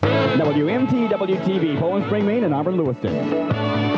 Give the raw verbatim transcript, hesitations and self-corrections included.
W M T W T V, Poland Spring, Maine, and Auburn, Lewiston.